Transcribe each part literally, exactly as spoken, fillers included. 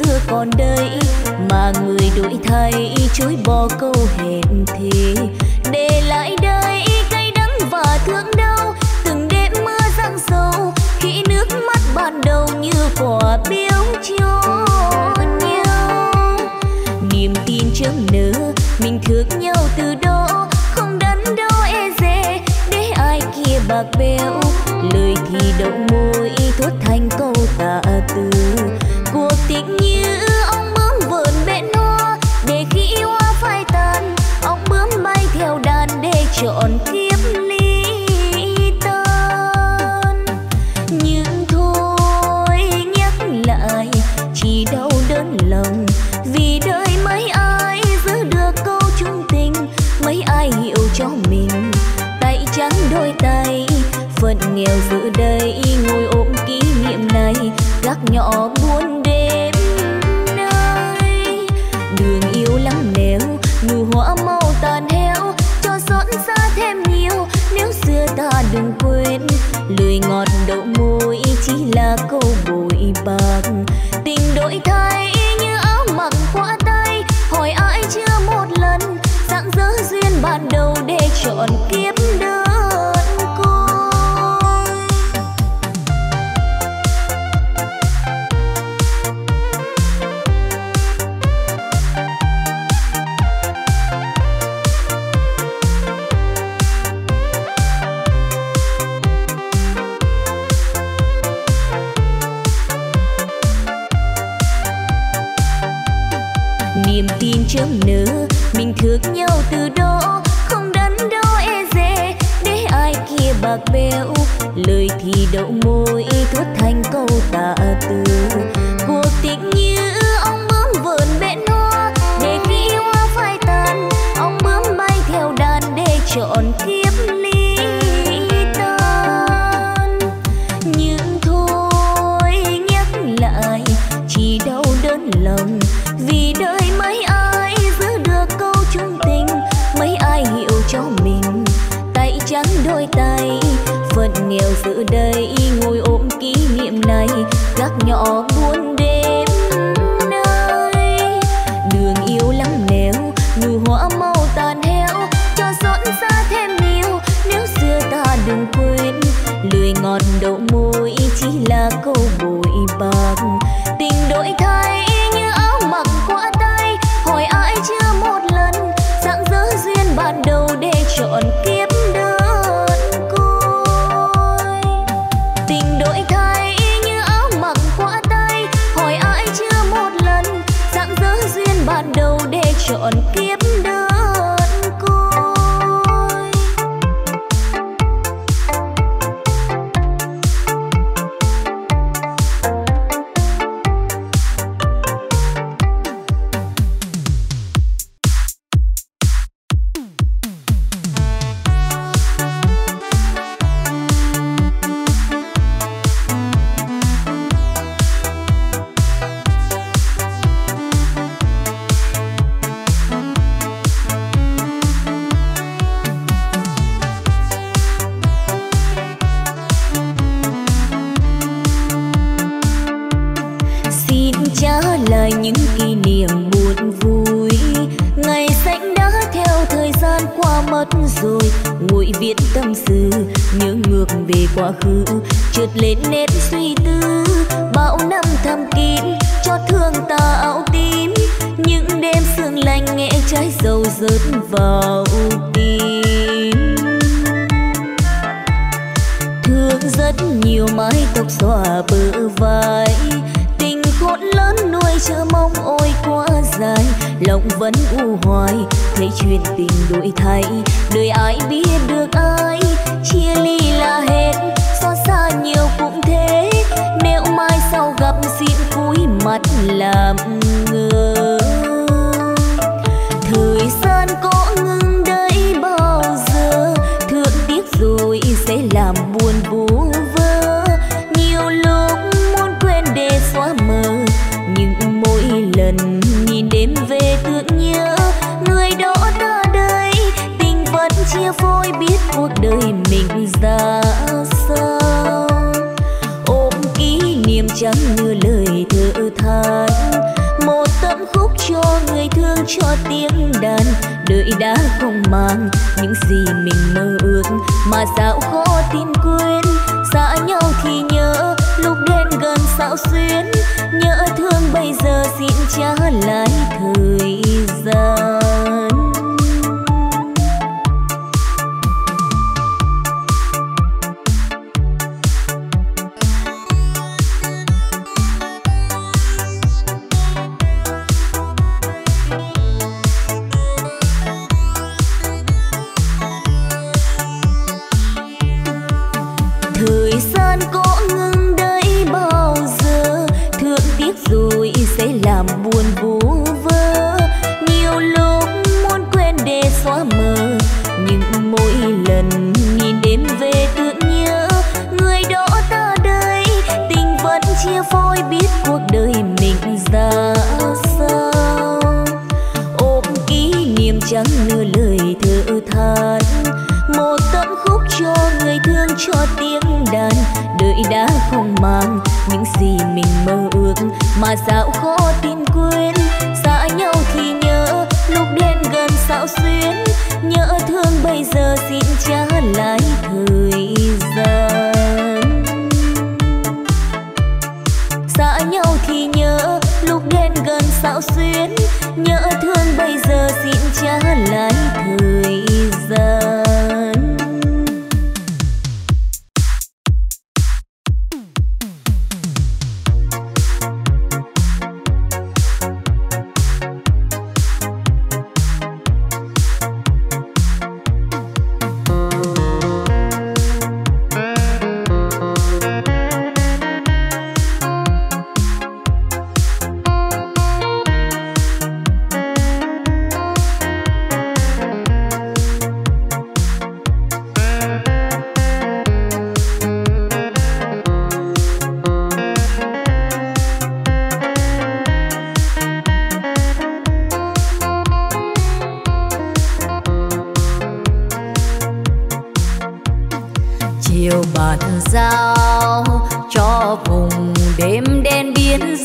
xưa còn đây, mà người đổi thay chối bỏ câu hẹn thề, để lại đây cay đắng và thương đau. Từng đêm mưa giăng sâu khi nước mắt ban đầu như quả biếu cho nhau. Niềm tin chớm nở mình thương nhau từ đó, không đắn đo e dè để ai kia bạc bẽo. Lời thì đậu môi thốt thành câu tạ từ, cuộc tình như ong bướm vờn bên hoa, để khi hoa phai tàn ong bướm bay theo đàn để chọn kiếp ly tan. Nhưng thôi nhắc lại chỉ đau đớn lòng, vì đời mấy ai giữ được câu chung tình, mấy ai hiểu cho mình tay trắng đôi tay. Phận nghèo giữa đây ngồi ôm kỷ niệm này, gác nhỏ buồn đêm nơi. Đường yêu lắm nẻo nụ hoa màu tàn héo, cho xót xa thêm nhiều nếu xưa ta đừng quên. Lời ngọt đậu môi chỉ là câu bội bạc, tình đổi thay như áo mặc qua tay. Hỏi ai chưa một lần rạng rỡ duyên ban đầu để chọn kiếp đơn côi. Niềm tin chớm nở mình thương nhau từ đó, không đắn đo e dè để ai kia bạc bẽo. Lời thì đậu môi thốt thành câu tạ từ, cuộc tình như ong bướm vờn bên hoa, để khi hoa phai tàn ong bướm bay theo đàn để chọn kiếp ly tan. Nhưng thôi nhắc lại chỉ đau đớn lòng, vì đời mấy ai giữ được câu chung tình, mấy ai hiểu cho mình tay trắng đôi tay. Phận nghèo giữa đây ngồi ôm kỷ niệm này, gác nhỏ buồn đêm nơi. Đường yêu lắm nẻo nụ hoa màu tàn héo, cho xót xa thêm nhiều nếu xưa ta đừng quên. Lời ngọt đậu môi chỉ là câu bội bạc, tình đổi thay như áo mặc qua tay. Hỏi ai chưa một lần rạng rỡ duyên ban đầu để chọn kiếp đơn côi. Tình đổi thay như áo mặc qua tay. Hỏi ai chưa một lần rạng rỡ duyên ban đầu để chọn kiếp đơn côi. Lại những kỷ niệm buồn vui, ngày xanh đã theo thời gian qua mất rồi. Ngồi viết tâm sự nhớ ngược về quá khứ, chợt lên nét suy tư bao năm thầm kín cho thương ta áo tím. Những đêm sương lạnh nghe trái dầu rớt vào tim, thương rất nhiều mái tóc xõa bờ vai. Tình khôn lớn nuôi chờ mong ôi quá dài, lòng vẫn u hoài thấy chuyện tình đổi thay. Đời ai biết được ai chia ly là hết, xót xa nhiều cũng thế. Nếu mai sau gặp xin cúi mặt làm ngơ. Thời gian có ngừng đây bao giờ, thương tiếc rồi sẽ làm buồn vô vơ. Nhiều lúc muốn quên để xóa mờ, nhưng mỗi lần nhìn đêm về thương nhớ người đó ta đây. Tình vẫn chia phôi biết cuộc đời mình ra sao, ôm kỷ niệm chẳng như lời thở than. cho tiếng đàn, đời đã không mang những gì mình mơ ước mà sao khó tin quên. Xa nhau thì nhớ lúc đến gần sao xuyến, nhớ thương bây giờ xin trả lại thời gian. Thời gian có ngừng đây bao giờ, thương tiếc rồi sẽ làm buồn vô vơ. Nhiều lúc muốn quên để xóa mờ, nhưng mỗi lần nhìn đêm về tưởng nhớ người đó ta đây. Tình vẫn chia phôi biết cuộc đời mình ra sao. Ôm kỷ niệm chẳng nửa lời thở than, một tấm khúc cho người thương cho tiếng đàn, đời đã không mang những gì mình mơ ước mà sao khó tin quên. Xa nhau thì nhớ lúc đến gần sao xuyến, nhớ thương bây giờ xin trả lại thời gian. Xa nhau thì nhớ lúc đến gần sao xuyến, nhớ thương bây giờ xin trả lại thời gian. chiều bàn giao cho vùng đêm đen biên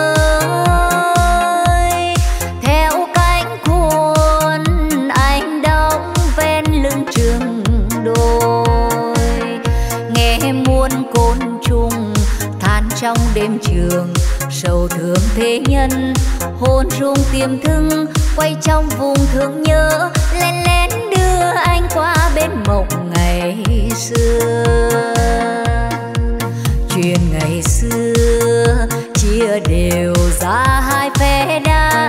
giới. Theo cánh khuôn anh đóng ven lưng trường đồi, nghe muôn côn trùng than trong đêm trường. Sầu thương thế nhân hồn rung tiềm thức, quay trong vùng thương nhớ lén lén đưa anh qua bên mộng ngày xưa. Chuyện ngày xưa chia đều ra hai phe đánh,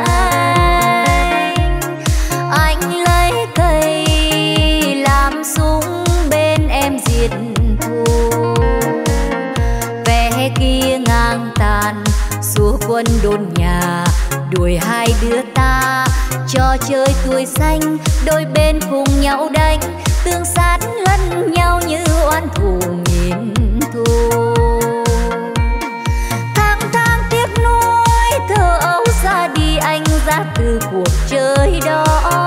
anh lấy cây làm súng bên em diệt thù. Phe kia ngang tàn xua quân đồn nhà, đuổi hai đứa ta trò chơi tuổi xanh. Đôi bên cùng nhau đánh, tương sát lẫn nhau như oan thù nghìn thù. Tháng tháng tiếc nuối thơ ấu ra đi, anh ra từ cuộc chơi đó.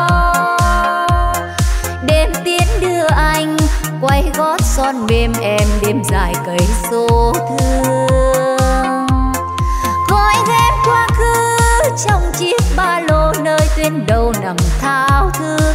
Đêm tiến đưa anh quay gót son mềm em, đêm dài cây số thương. Gói ghém quá khứ trong chiếc ba lô, nơi tuyến đầu nằm thao thức.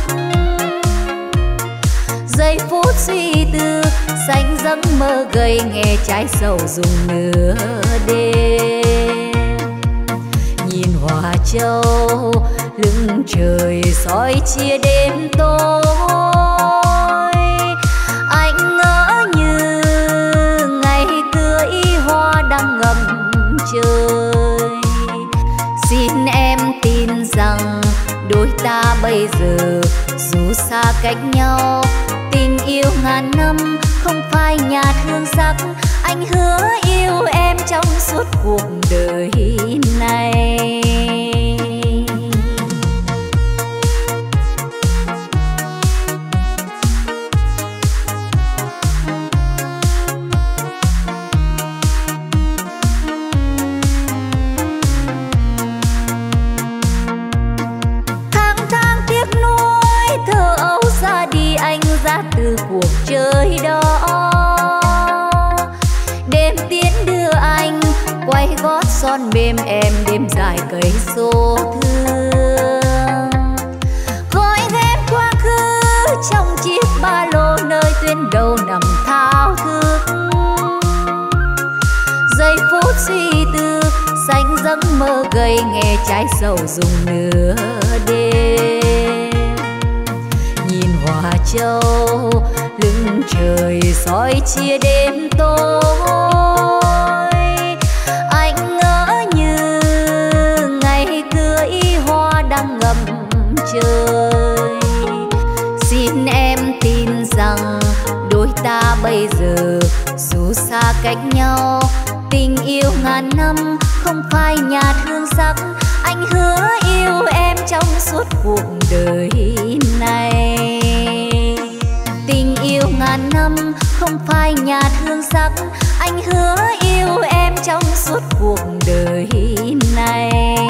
Giây phút suy tư xanh giấc mơ gầy, nghe trái sầu rung nửa đêm. Nhìn hoa châu lưng trời soi chia đêm tối, anh ngỡ như ngày cưới hoa đang ngậm trời. Xin em tin rằng đôi ta bây giờ dù xa cách nhau, tình yêu ngàn năm không phai nhạt hương sắc. Anh hứa yêu em trong suốt cuộc đời này. Từ cuộc chơi đó, đêm tiến đưa anh quay gót son mềm em, đêm dài cây số thương. dâng mơ gầy nghe trái sầu rụng nửa đêm. Nhìn hoa châu lưng trời soi chia đêm tối, anh ngỡ như ngày cưới hoa đang ngậm trời. Xin em tin rằng đôi ta bây giờ dù xa cách nhau, tình yêu ngàn năm không phai nhạt hương sắc. Anh hứa yêu em trong suốt cuộc đời này. Tình yêu ngàn năm không phai nhạt hương sắc. Anh hứa yêu em trong suốt cuộc đời này.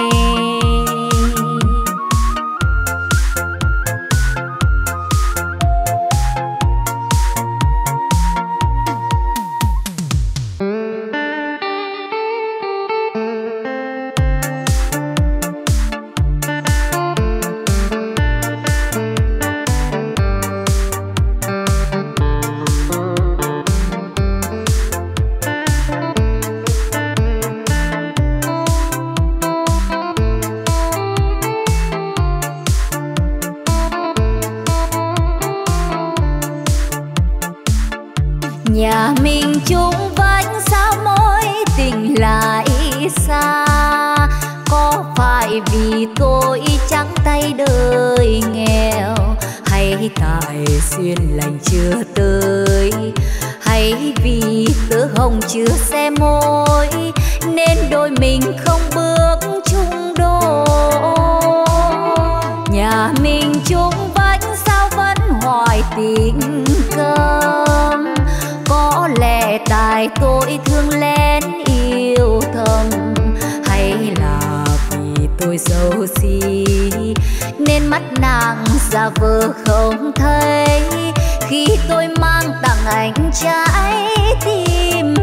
Nhà mình chung vánh sao mối tình lại xa. Có phải vì tôi trắng tay đời nghèo, hay tại duyên lành chưa tới, hay vì tớ hồng chưa xe môi nên đôi mình không bước chung đôi. Nhà mình chung vánh sao vẫn hoài tình câm, có lẽ tại tôi thương lén yêu thầm, hay là vì tôi xấu xí nên mắt nàng giả vờ không thấy khi tôi mang tặng anh trái tim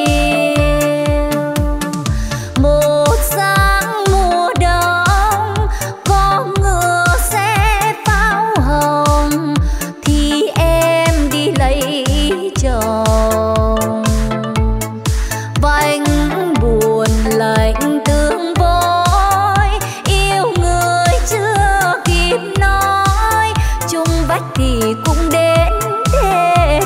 yêu. Một sáng mùa đông có ngựa xe pháo hồng thì em đi lấy chồng. Vành buồn lạnh tương vối, yêu người chưa kịp nói, chung vách thì cũng đến thế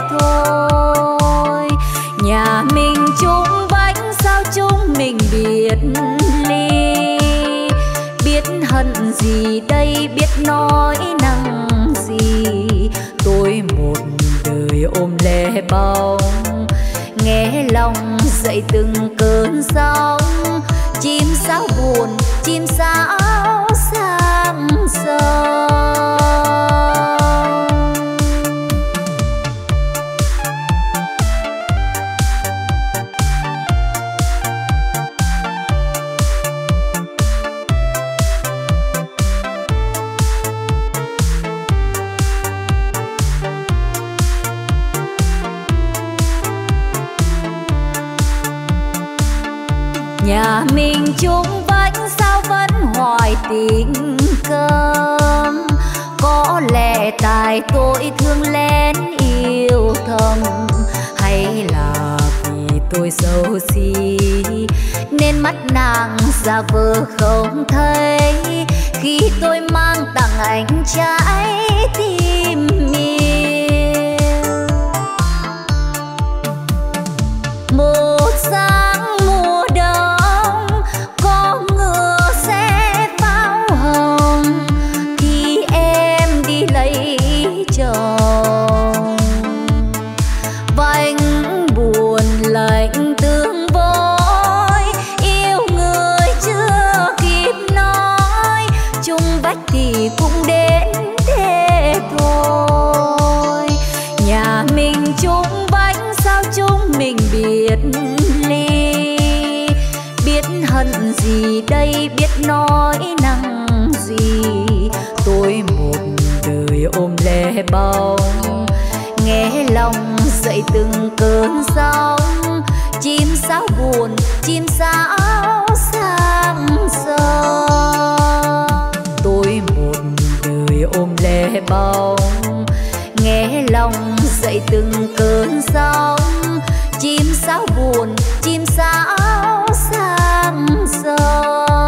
thôi. Nhà mình chung vách sao chúng mình biệt ly, biết hận gì đây biết nói năng gì. Tôi một đời ôm lẻ bóng, nghe lòng dậy từng cơn sóng. Chim sáo buồn, chim sáo sang sông. Nhà mình chung vách sao vẫn hoài tình câm, có lẽ tại tôi thương lén yêu thầm, hay là vì tôi xấu xí nên mắt nàng giả vờ không thấy khi tôi mang tặng anh trái tim yêu. Một sáng mùa đông có ngựa xe pháo hồng thì em đi lấy chồng. Vành buồn lạnh tương vối, yêu người chưa kịp nói, chung vách thì cũng đến thế thôi. Nhà mình chung vách sao chúng mình biệt ly, biết hận gì đây biết nói năng gì. Tôi một đời ôm lẻ bóng, nghe lòng dậy từng cơn sóng. Chim sáo buồn, chim sáo sang sông. Tôi một đời ôm lẻ bóng, nghe lòng dậy từng cơn sóng. Chim sáo buồn, chim sáo sang sông.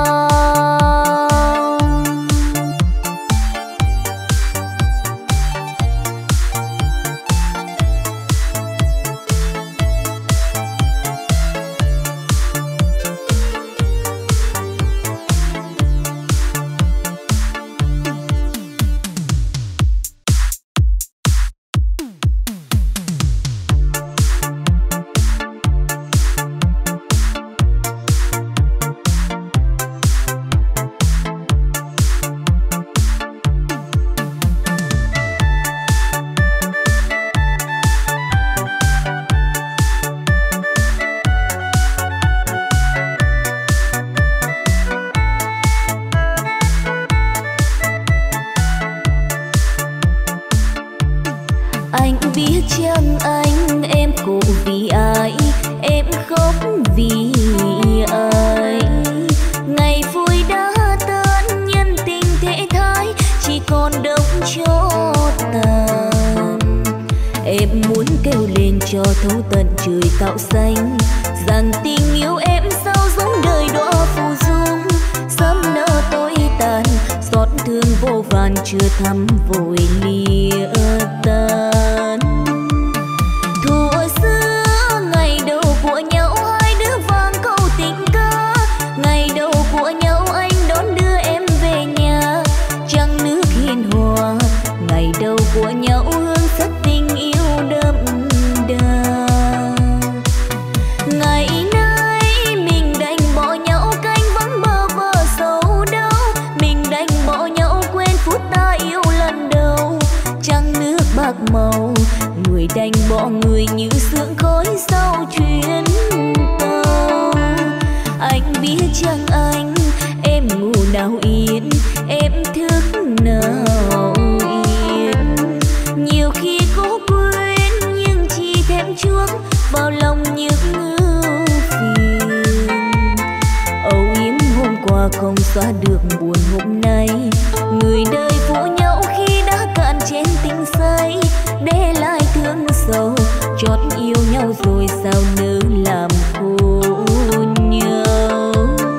cho thấu tận trời tạo xanh, rằng tình yêu em sao giống đời đóa phù dung, sớm nỡ tối tàn, xót thương vô vàn chưa thắm vội lìa tan. Thuở xưa ngày đầu của nhau hai đứa vang câu tình ca, ngày đầu của nhau anh đón đưa em về nhà, trăng nước hiền hòa, ngày đầu của nhau hương sắc tình yêu đậm đà. Ngày nay mình đành bỏ nhau canh vắng bơ vơ sầu đau, mình đành bỏ nhau quên phút ta yêu lần đầu, trăng nước bạc màu, người đành bỏ người như sương khói sau chuyến tàu. Anh biết chăng anh, em ngủ nào yên, em thức nào yên. Nhiều khi cố quên nhưng chỉ thêm chuốc vào lòng những ưu phiền. Âu yếm hôm qua không xóa được buồn hôm nay, người đời phụ nhau khi đã cạn chén tình say, để lại thương sầu chót yêu nhau rồi sao nỡ làm khổ nhau.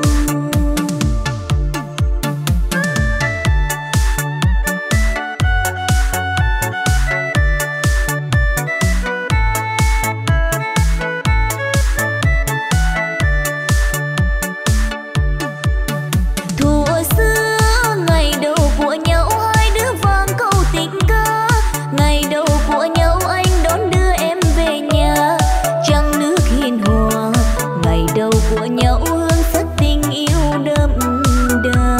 Thuở xưa ngày đầu của nhau hai đứa vang câu tình ca, ngày đầu của nhau anh đón đưa em về nhà, trăng nước hiền hòa, ngày đầu của nhau hương sắc tình yêu đậm đà.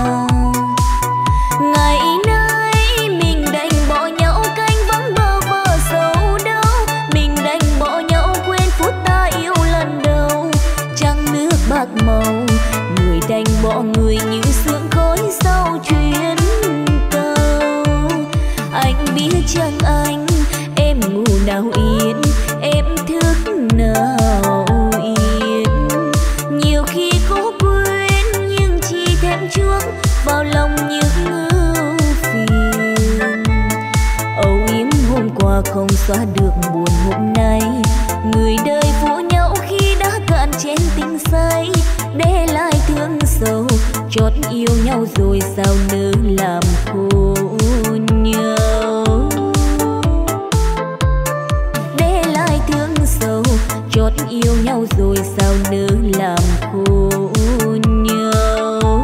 Ngày nay mình đành bỏ nhau canh vắng bơ vơ sầu đau, mình đành bỏ nhau quên phút ta yêu lần đầu, trăng nước bạc màu, người đành bỏ người như sương khói sau chuyến tàu. Anh biết chăng anh, em ngủ nào yên, em thức nào yên. Nhiều khi cố quên nhưng chỉ thêm chuốc vào lòng những ưu phiền. Âu yếm hôm qua không xóa được buồn hôm nay, người đời phụ nhau khi đã cạn chén tình say, để lại thương sầu chót yêu nhau rồi sao nỡ làm khổ nhau. Để lại thương sầu chót yêu nhau rồi sao nỡ làm khổ nhau.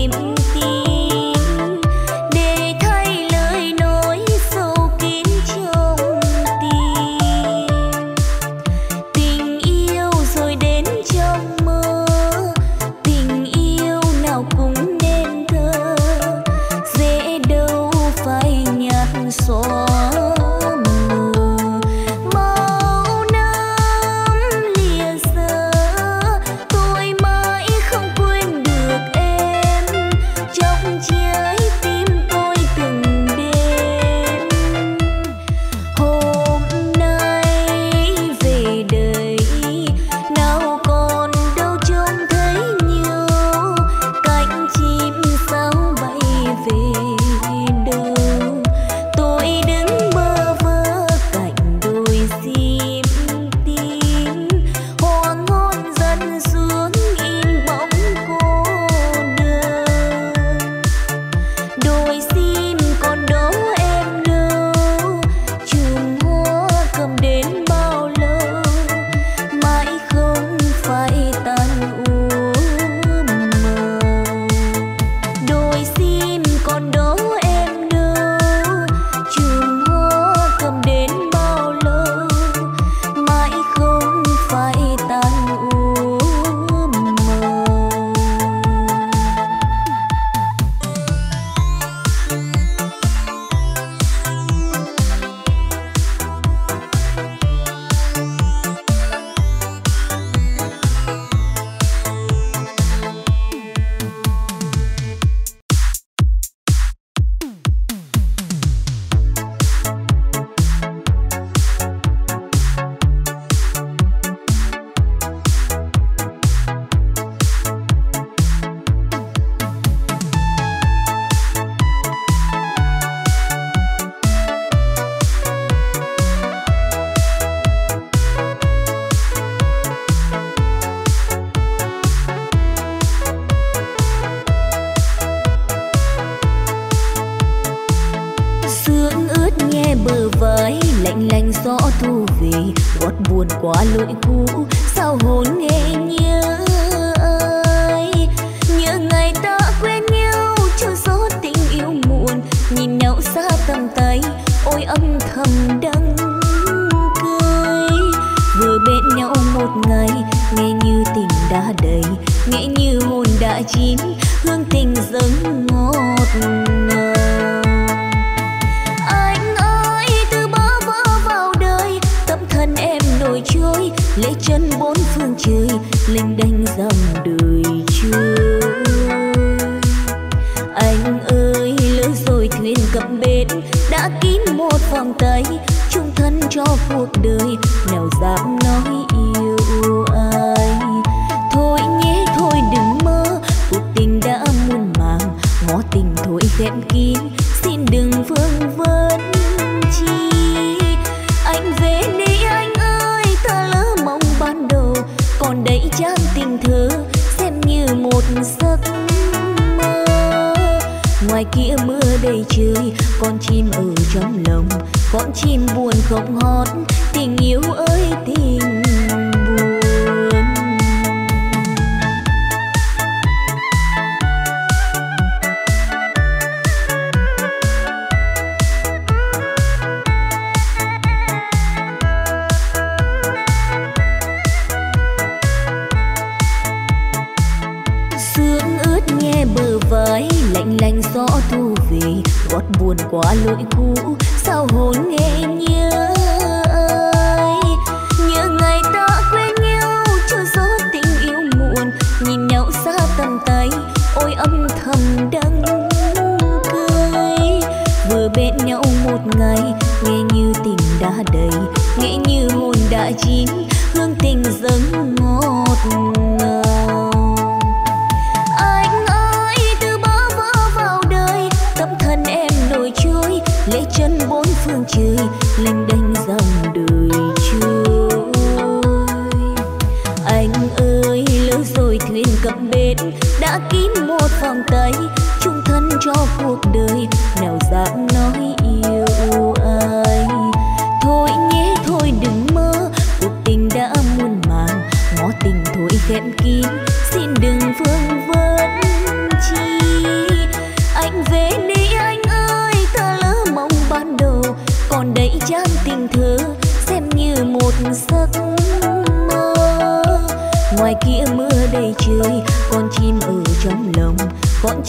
tình thôi khép kín, xin đừng vương vấn chi.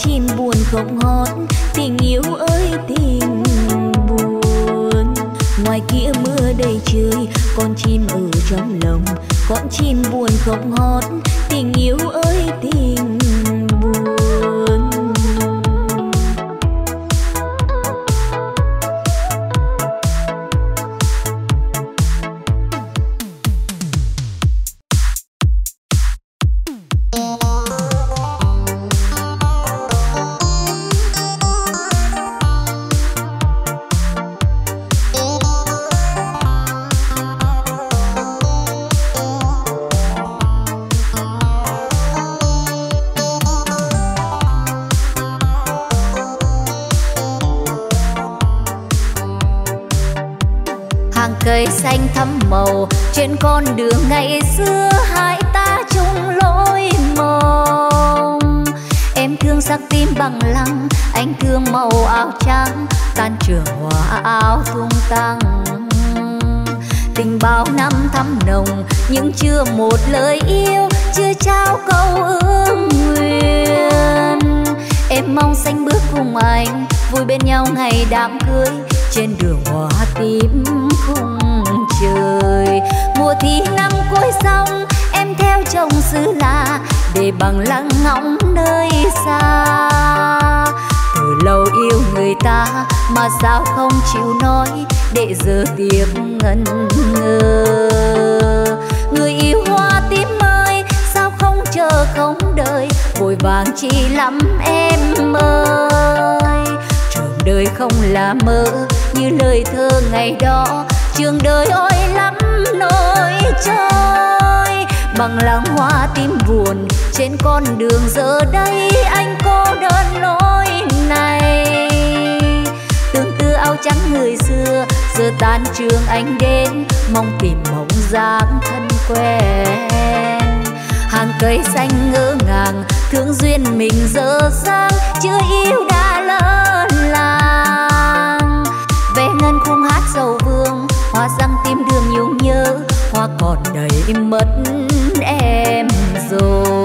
chim buồn không hót, tình yêu ơi tình buồn. Ngoài kia mưa đầy trời, con chim ở trong lòng. Con chim buồn không hót, tình yêu ơi tình buồn. Cây xanh thắm màu trên con đường ngày xưa, hai ta chung lối mộng. Em thương sắc tim bằng lăng, anh thương màu áo trắng, tan trường hoa áo tung tăng. Tình bao năm thắm nồng nhưng chưa một lời yêu, chưa trao câu ước nguyện. Em mong xanh bước cùng anh, vui bên nhau ngày đám cưới, trên đường hoa tím khung trời. Mùa thi năm cuối xong, em theo chồng xứ lạ, để bằng lăng ngóng nơi xa. Từ lâu yêu người ta mà sao không chịu nói, để giờ tiếc ngẩn ngơ. Người yêu hoa tím ơi, sao không chờ không đợi, vội vàng chi lắm em ơi. Trường đời không là mơ như lời thơ ngày đó, trường đời ôi lắm nỗi trôi. Bằng lăng hoa tím buồn trên con đường giờ đây, anh cô đơn lối này. Tương tư áo trắng người xưa, giờ tan trường anh đến, mong tìm bóng dáng thân quen. Hàng cây xanh ngỡ ngàng, thương duyên mình dở dang, chưa yêu đã lỡ làng. Về ngân khung hát sầu vương, hoa răng tim đường nhung nhớ, hoa còn đầy mất em rồi.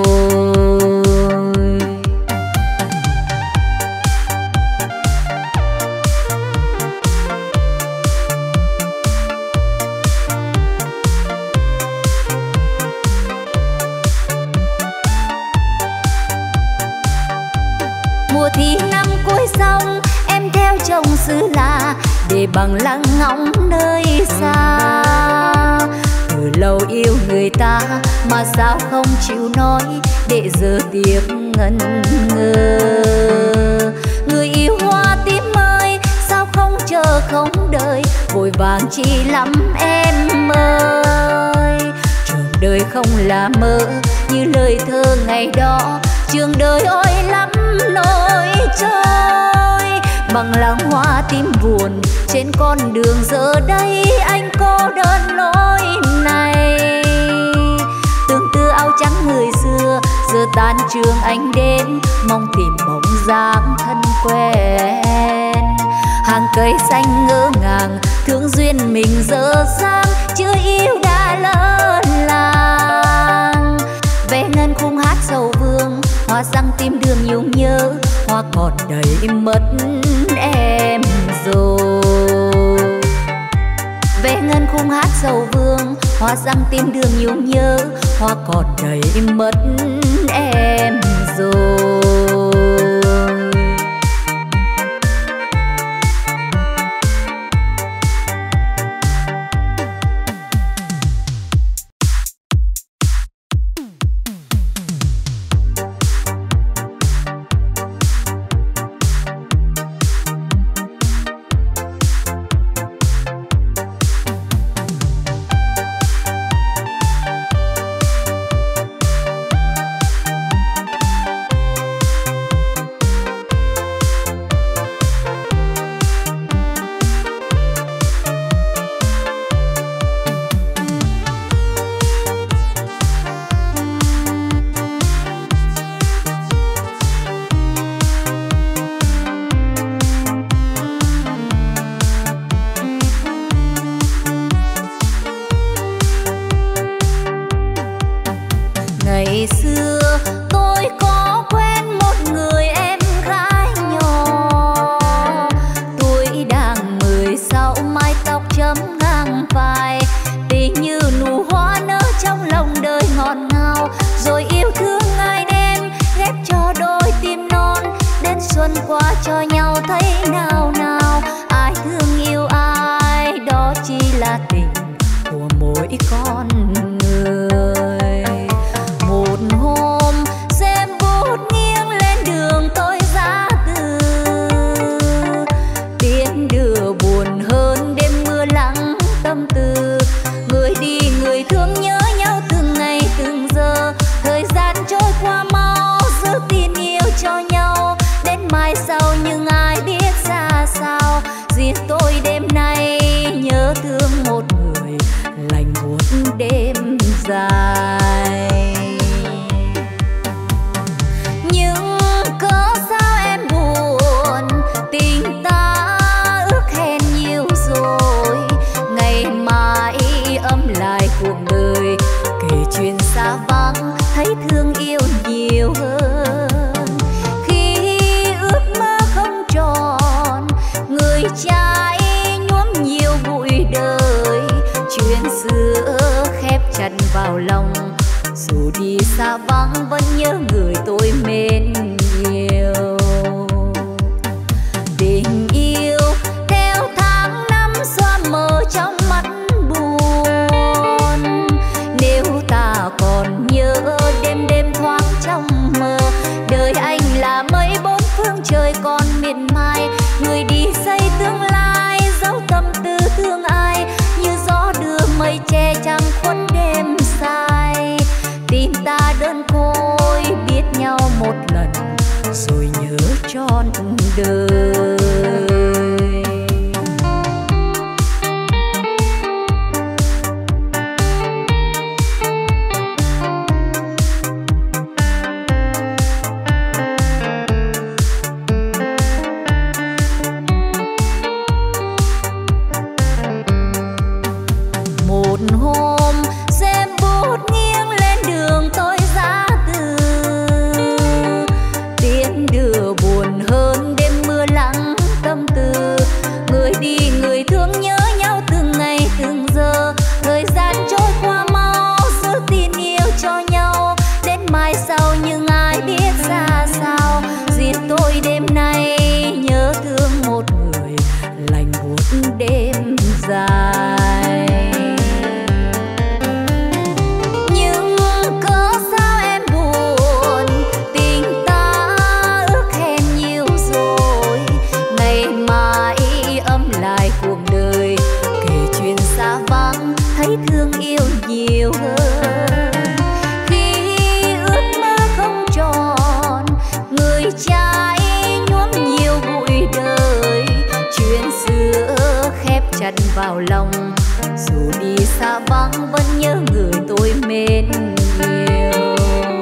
Mùa thi năm cuối xong, em theo chồng xứ lạ, để bằng lăng ngóng nơi xa. Từ lâu yêu người ta mà sao không chịu nói, để giờ tiếc ngẩn ngơ. Người yêu hoa tím ơi, sao không chờ không đợi, vội vàng chi lắm em ơi. Trường đời không là mơ như lời thơ ngày đó, trường đời ôi lắm nỗi trôi. Bằng lăng hoa tím buồn trên con đường giờ đây, anh cô đơn lối này. Tương tư áo trắng người xưa, giờ tan trường anh đến, mong tìm bóng dáng thân quen. Hàng cây xanh ngỡ ngàng, thương duyên mình dở dang, chưa yêu đã lỡ làng. Về ngân khung hát sầu vương, hoa răng tim đường nhung nhớ, hoa còn đầy mất em rồi. Về ngân khung hát sầu vương, hoa răng tim đường nhung nhớ, hoa còn đầy mất em rồi. xuân qua cho nhau thấy nào nào. Ai thương yêu ai đó chỉ là tình của mỗi con người. Một hôm xem bút nghiêng lên đường tôi ra từ, tiễn đưa buồn hơn đêm mưa lắng tâm tư. Người đi người thương nhớ nhau từng ngày từng giờ, thời gian trôi qua mau giữ tin yêu cho nhau đến mai sau. Nhưng ai biết ra sao, riêng tôi đêm nay nhớ thương một người lạnh buốt đêm dài. Nhưng cớ sao em buồn, tình ta ước hẹn nhiều rồi, ngày mai ấm lại cuộc đời. Kể chuyện xa vắng thấy thương yêu nhiều hơn, khi ước mơ không tròn người trai nhuốm nhiều bụi đời. Chuyện xưa khép chặt vào lòng, dù đi xa vắng vẫn nhớ người tôi mến yêu. Tình yêu theo tháng năm xóa mờ trong mắt buồn. Nếu ta còn nhớ đêm đêm thoáng trong mơ, đời anh là mây bốn phương trời còn miệt mài. Người đi xây tương lai dấu tâm tư thương ai, như gió đưa mây che trăng khuất đêm dài. Tim ta đơn côi biết nhau một lần rồi nhớ trọn đời. Một hôm xem bút nghiêng lên đường tôi ra từ, tiễn đưa buồn hơn đêm mưa lắng tâm tư. Người đi người thương nhớ nhau từng ngày từng giờ, thời gian trôi qua mau giữ tin yêu cho nhau đến mai sau. Nhưng ai biết ra sao, riêng tôi đêm nay nhớ thương một người lạnh buốt đêm dài. Nhưng cớ sao em buồn, tình ta ước hẹn nhiều rồi, ngày mai ấm lại cuộc đời. Kể chuyện xa vắng thấy thương yêu nhiều hơn, khi ước mơ không tròn người trai nhuốm nhiều bụi đời. Chuyện xưa khép chặt vào lòng, dù đi xa vắng vẫn nhớ người tôi mến yêu.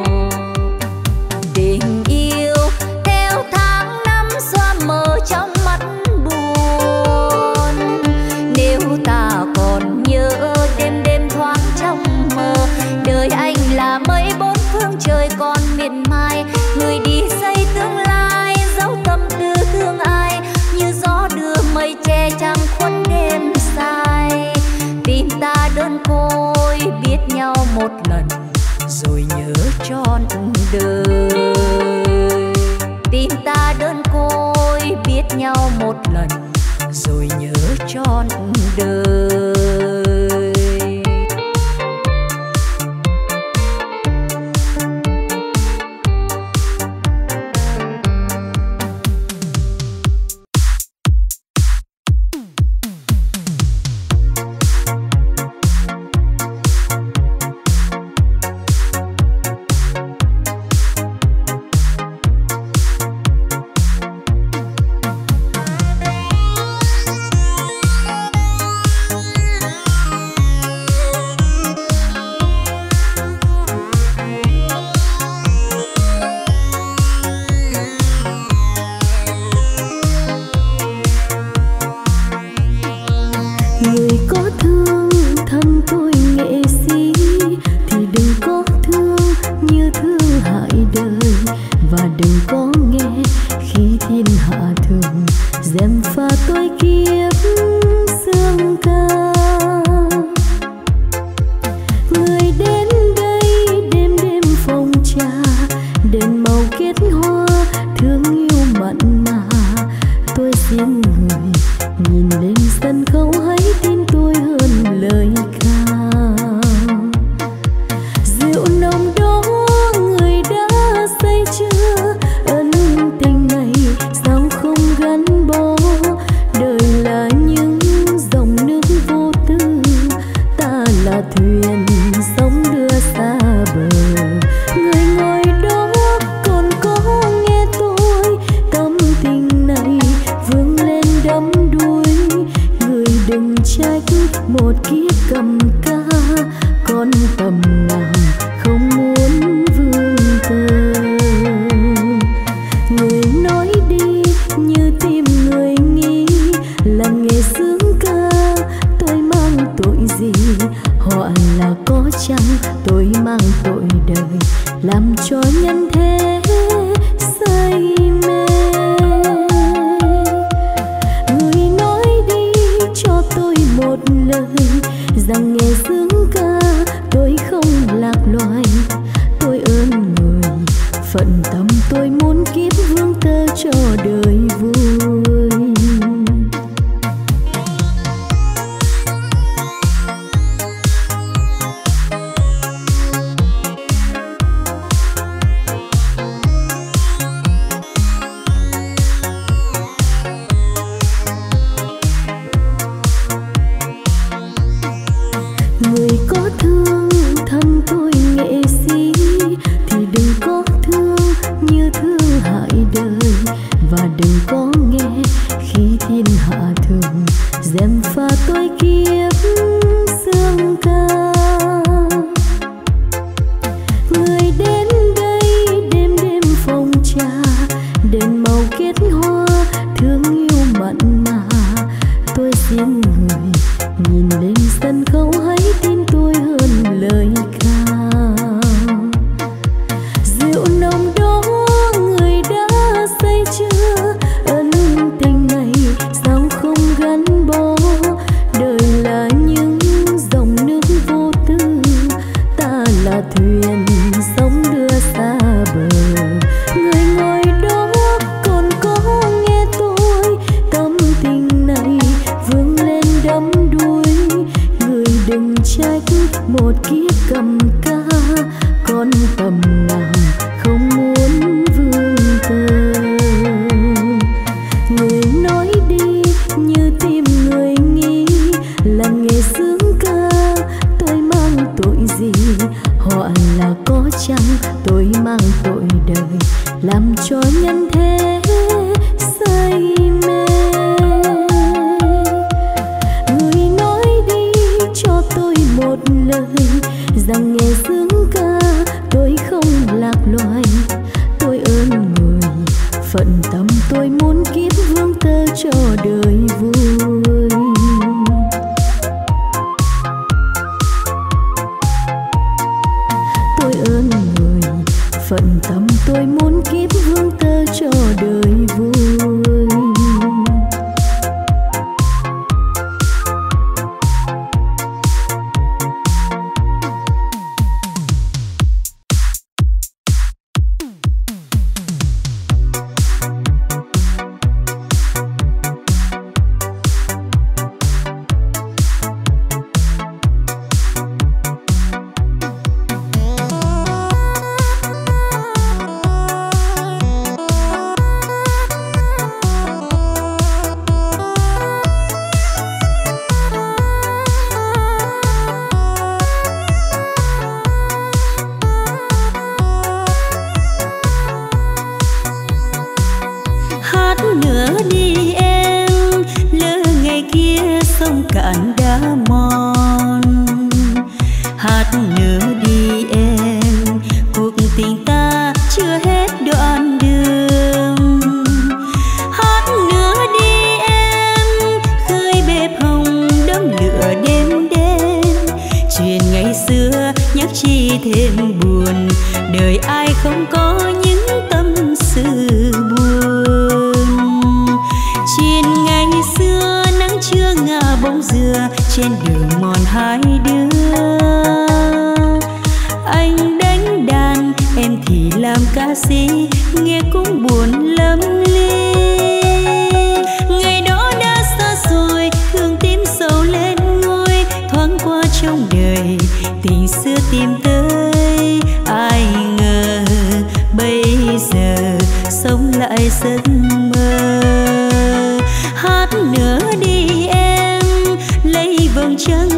Tình yêu theo tháng năm xóa mờ trong mắt buồn. Nếu ta còn nhớ đêm đêm thoáng trong mơ, đời anh là mây bốn phương trời còn miệt mài. Người đi xây tương lai dấu tâm tư thương ai, như gió đưa mây che trăng khuất đêm dài. Tim ta đơn côi biết nhau một lần rồi nhớ trọn đời. Tim ta đơn côi biết nhau một lần rồi nhớ trọn đời. đèn màu kết hoa thương yêu mặn một kiếp cầm ca, con tầm nào không muốn vương tơ. Người nói đi như tim người nghĩ, là nghề sướng ca tôi mang tội gì? Họ là có chăng tôi mang tội đời, làm cho nhân thế say mê. Người nói đi cho tôi một lời, rằng nghề sướng ca tôi không lạc loài. Tôi ơn người phận tâm, tôi muốn kiếp vương tơ cho đời vui. Người có thương thân tôi nghệ sĩ thì đừng có thương như thương hại đời, và đừng có nghe khi thiên hạ thường dèm pha tôi kiếp sương ca. Người đến đây đêm đêm phòng trà, đèn màu kết hoa thương yêu mặn mà. Tôi xin người nhìn lên sân khấu, hãy tin tôi hơn lời ca. Rượu nồng đó người đã say chưa, ân tình này sao không gắn bó. Đời là những dòng nước vô tư, ta là thuyền sóng đưa xa bờ. Người ngồi đó còn có nghe tôi, tâm tình này vương lên đắm đuối. Người đừng trách một kiếp cầm ca, con tầm nào không muốn vương tơ. Người nói đi như tim người nghĩ, là nghề sướng ca tôi mang tội gì? Họ là có chăng tôi mang tội đời, làm cho nhân thế say mê. Người nói đi cho tôi một lời, rằng nghề sướng ca tôi không lạc loài. Tôi ơn người phận tâm, tôi muốn kiếp vương tơ cho đời vui. Tôi ơn người phận tâm, tôi muốn kiếp vương tơ cho đời vui. Trăng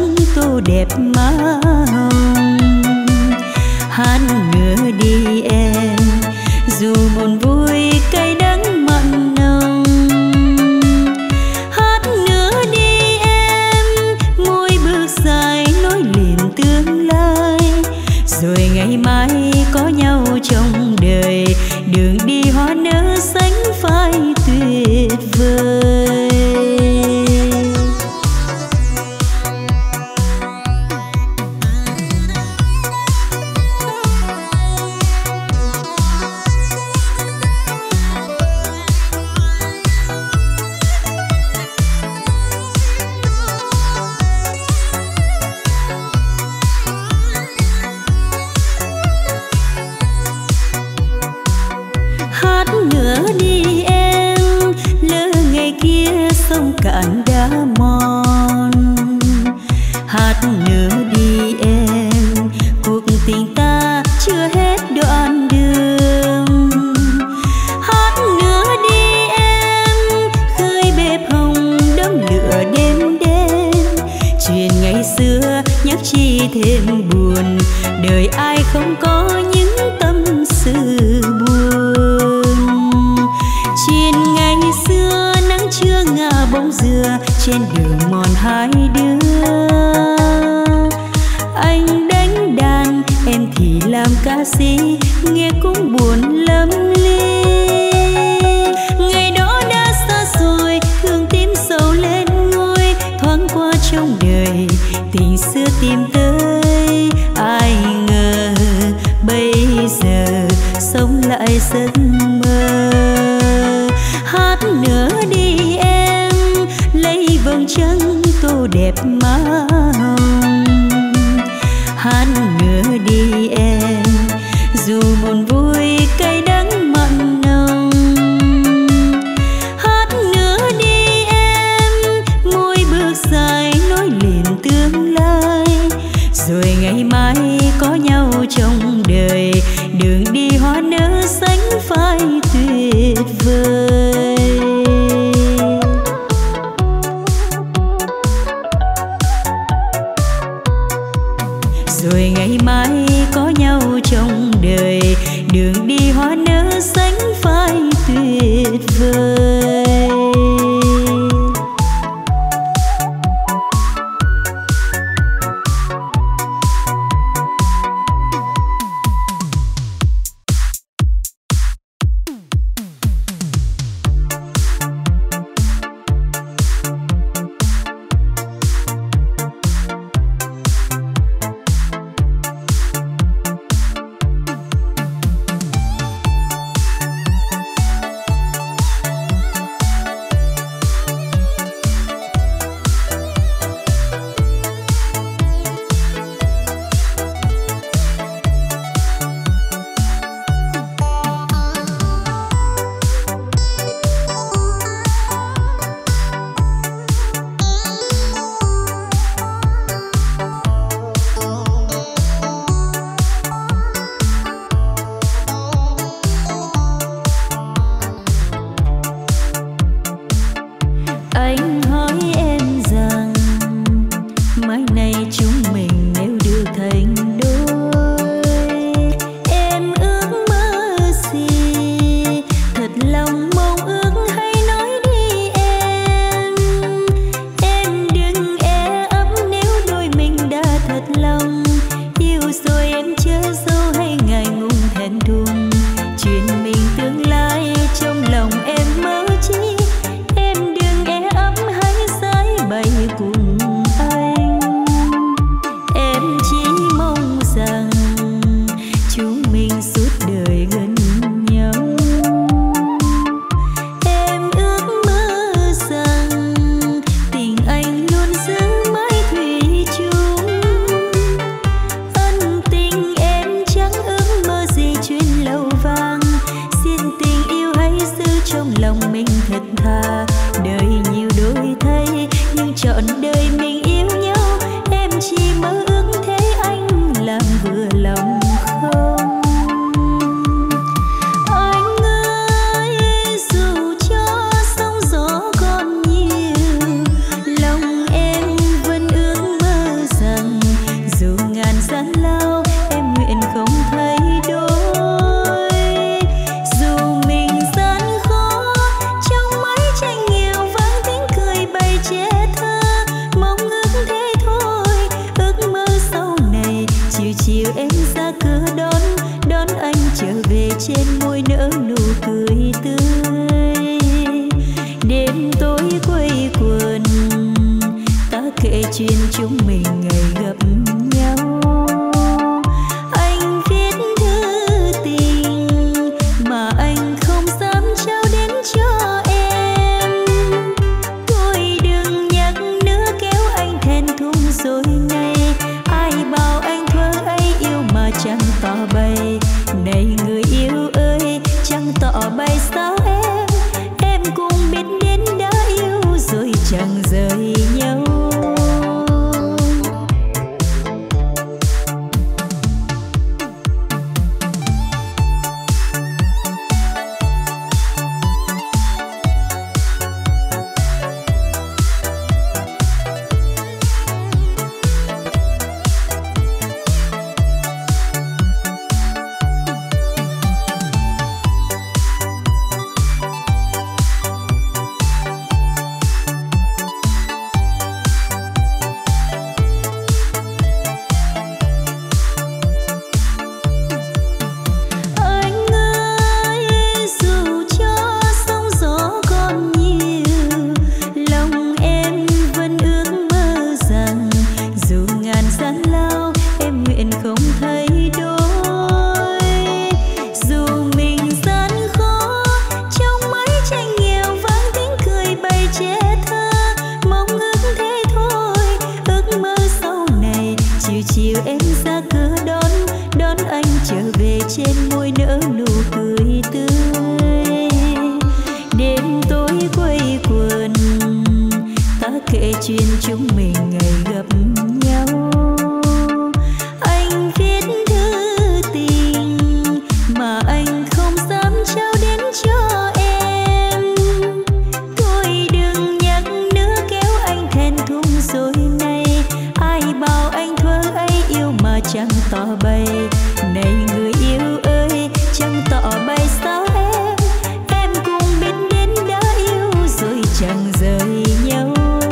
chi thêm buồn, đời ai không có những tâm sự buồn. Chuyện ngày xưa nắng trưa ngả bóng dừa trên đường mòn hai đứa, anh đánh đàn em thì làm ca sĩ, nghe cũng buồn lắm ly. Ngày đó đã xa rồi, thương tim sầu lên ngôi, thoáng qua trong đời tình xưa tìm tới. Ai ngờ bây giờ sống lại giấc mơ. Hát nữa đi em, lấy vầng trăng tô đẹp má hồng. Hát nữa đi em, dù buồn vui cay đắng mặn nồng. Hát nữa đi em, môi bước dài nói liền tương lai. Rồi ngày mai có nhau trong đời, đường đi hoa nở xanh phai tuyệt vời. Rồi ngày mai có nhau trong đời, đường đi hoa nở xanh phai tuyệt vời. chẳng rời nhau. chuyện chúng mình ngày gặp nhau. Anh viết thư tình mà anh không dám trao đến cho em. Thôi đừng nhắc nữa kéo anh thẹn thùng rồi này. Ai bảo anh thơ ấy yêu mà chẳng tỏ bày. Này người yêu ơi, chẳng tỏ bày sao em. Em cũng biết đến đã yêu rồi chẳng rời nhau.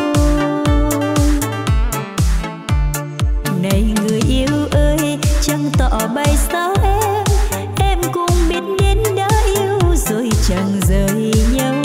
Này người yêu ơi, chẳng tỏ bày sao em. Em cũng biết đến đã yêu rồi chẳng rời nhau.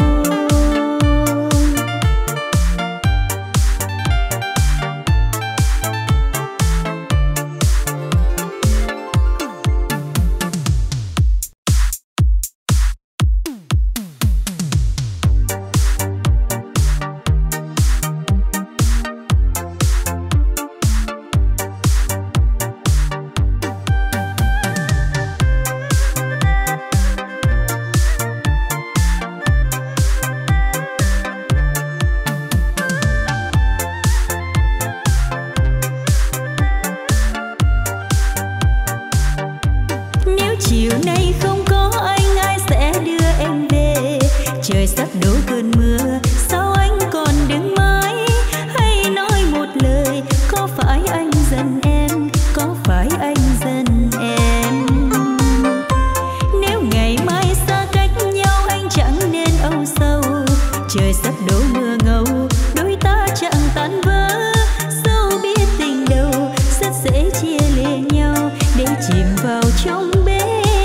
Chiều nay không có anh, ai sẽ đưa em về? Trời sắp đổ cơn mưa, sao anh còn đứng mãi? Hãy nói một lời, có phải anh giận em? Có phải anh giận em? Nếu ngày mai xa cách nhau, anh chẳng nên âu sầu. Trời sắp đổ mưa ngâu, đôi ta chẳng tan vỡ. Dẫu biết tình đầu rất dễ chia lìa nhau, để chìm vào trong bể.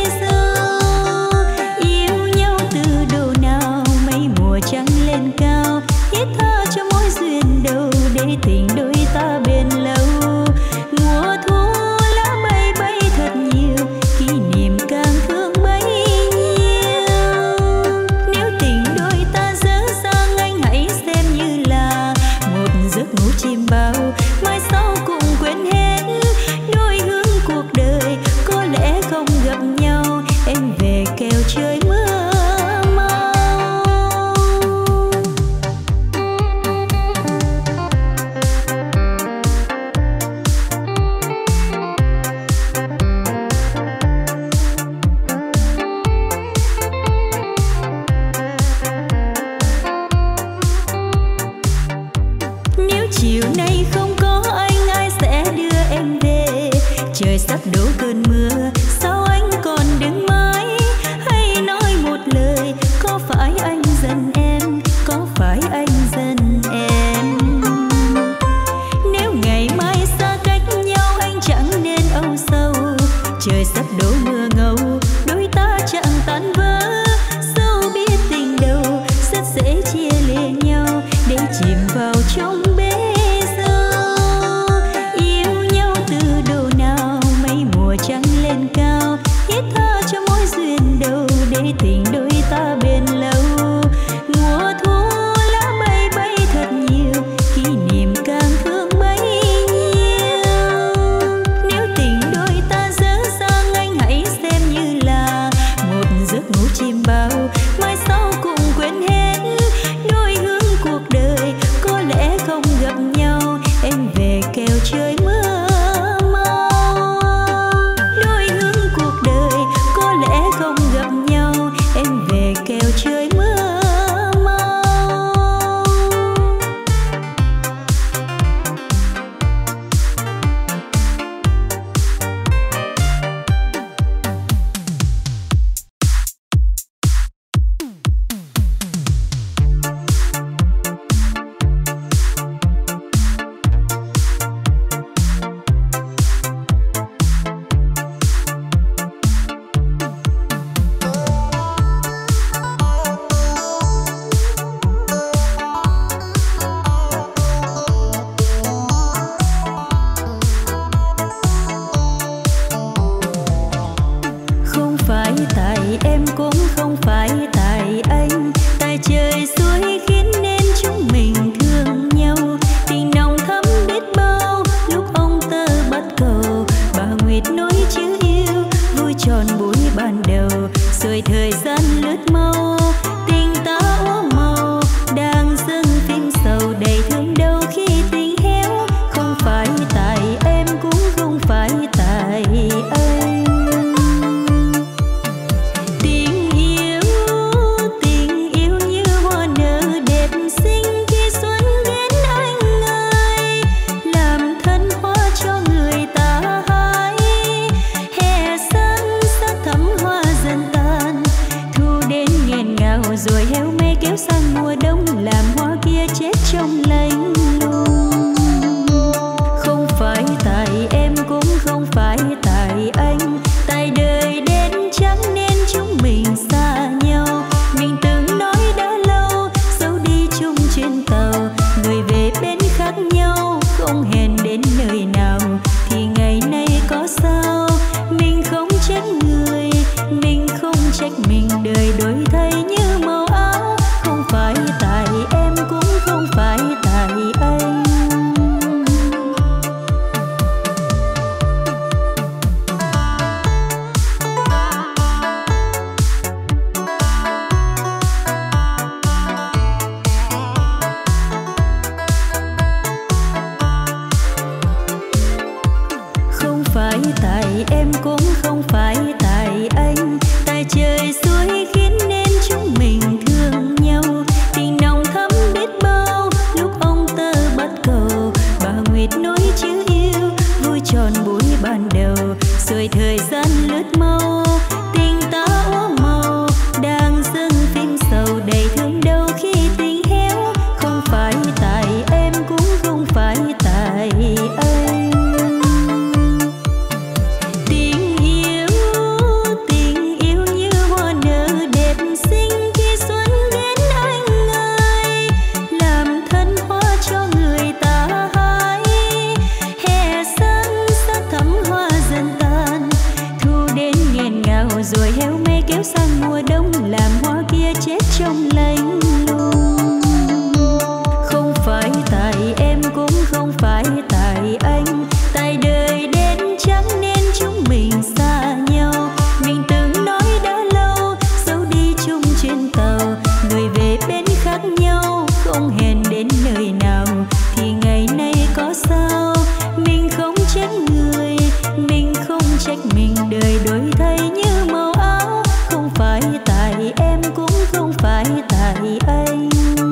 Trăng lên cao, hít thở cho mối duyên đầu, để tình đôi ta bền lâu. Mùa thu lá bay bay thật nhiều, kỷ niệm càng thương bấy nhiêu. Nếu tình đôi ta dở dang, anh hãy không hẹn đến nơi nào thì ngày nay có sao. Mình không trách người, mình không trách mình, đời đổi thay như màu áo. Không phải tại em cũng không phải tại anh.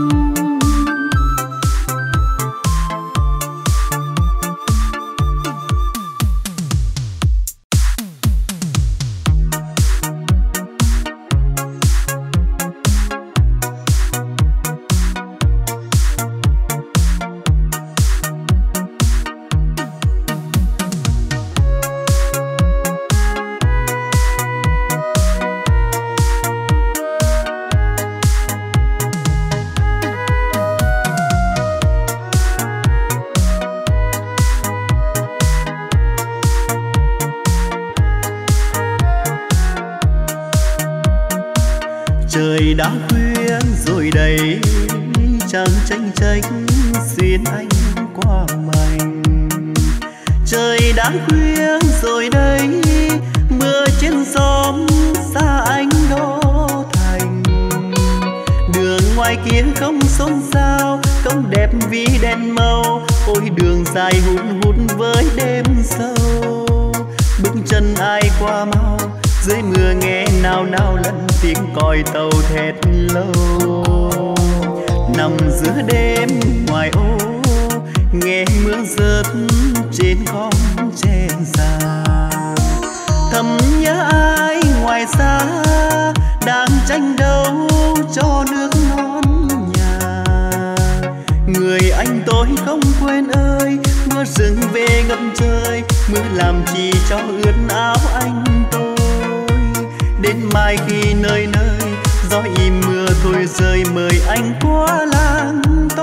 Trời đã khuya rồi đây, chẳng tranh tranh xuyên anh qua mành. Trời đã khuya rồi đây, mưa trên xóm xa anh đô thành. Đường ngoài kia không xôn xao, không đẹp vì đèn màu. Ôi đường dài hun hút với đêm sâu, bước chân ai qua mau. Dưới mưa nghe nao nao lần tiếng còi tàu thét lâu. Nằm giữa đêm ngoài ô, nghe mưa rớt trên khóm trên sàn. Thầm nhớ ai ngoài xa đang tranh đấu cho nước non nhà. Người anh tôi không quên ơi, mưa rừng về ngập trời. Mưa làm chi cho ướt áo anh tôi. Đến mai khi nơi nơi gió im mưa thôi rơi, mời anh qua làng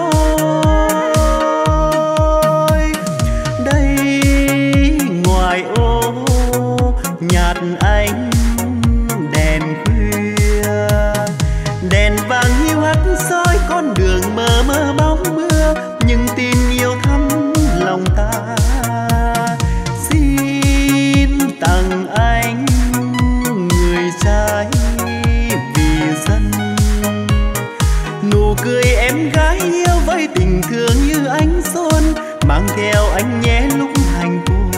tôi. Đây ngoài ô nhạt ánh đèn khuya, đèn vàng hiu hắt soi con đường mờ mờ bóng mưa. Nhưng tin yêu thắm lòng ta, xin tặng anh trái vì dân. Nụ cười em gái yêu với tình thương như ánh xuân, mang theo anh nhé lúc hành quân.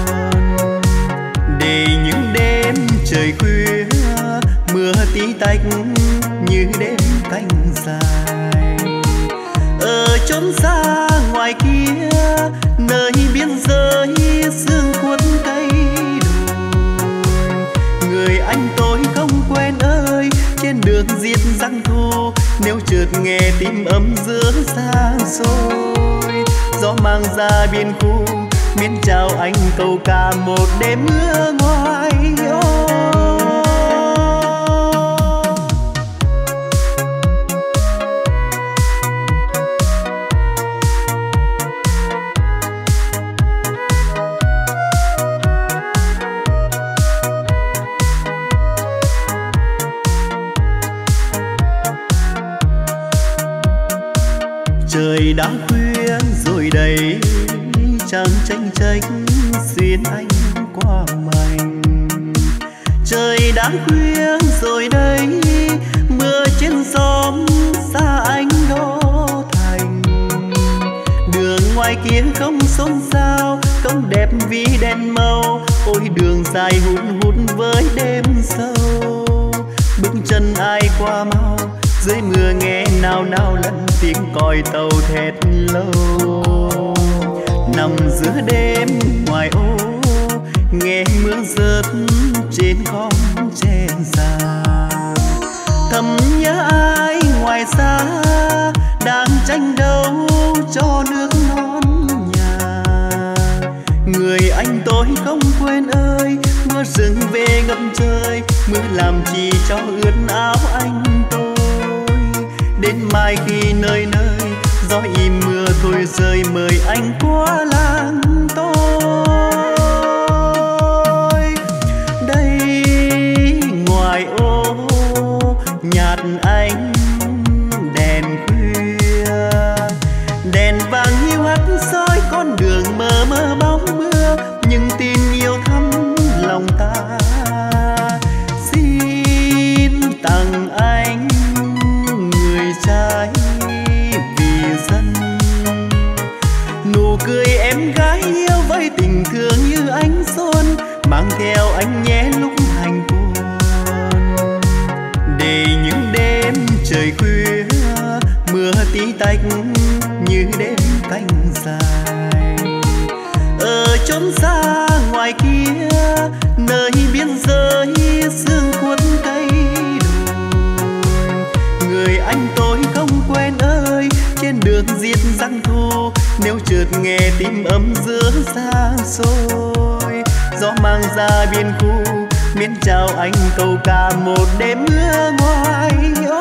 Để những đêm trời khuya mưa tí tách như đêm canh dài. Ở chốn xa ngoài kia, nơi biên giới sương cuốn cây đồi. Người anh tôi không quên ơi, trên đường giết răng thu. Nếu chợt nghe tim ấm giữa xa xôi, gió mang ra biên khu miễn chào anh câu ca một đêm mưa ngoài ô. Trời đã khuya rồi đây, chẳng tranh tranh xuyên anh qua mành. Trời đã khuya rồi đây, mưa trên xóm xa anh đô thành. Đường ngoài kia không xôn xao, không đẹp vì đèn màu. Ôi đường dài hun hút với đêm sâu, bước chân ai qua mau. Dưới mưa nghe nao nao lần tiếng còi tàu thét lâu. Nằm giữa đêm ngoài ô, nghe mưa rớt trên khóm trên sàn. Thầm nhớ ai ngoài xa đang tranh đấu cho nước non nhà. Người anh tôi không quên ơi, mưa rừng về ngập trời. Mưa làm chi cho ướt áo anh tôi. Đến mai khi nơi nơi gió im mưa thôi rơi, mời anh qua làng tôi. Đây ngoài ô nhạt ánh đèn khuya, đèn vàng hiu hắt soi con đường mờ mờ bóng mưa. Nhưng tin yêu thắm lòng ta, xin tặng anh trái vì mang theo anh nhé lúc hành quân, để những đêm trời khuya mưa tí tách như đêm canh dài. Ở chốn xa ngoài kia nơi biên giới sương cuốn cây đồi, người anh tôi không quen ơi, trên đường giết giăng thu nếu chợt nghe tim ấm giữa xa xôi. Gió mang ra biên khu miễn chào anh câu ca một đêm mưa ngoài ô.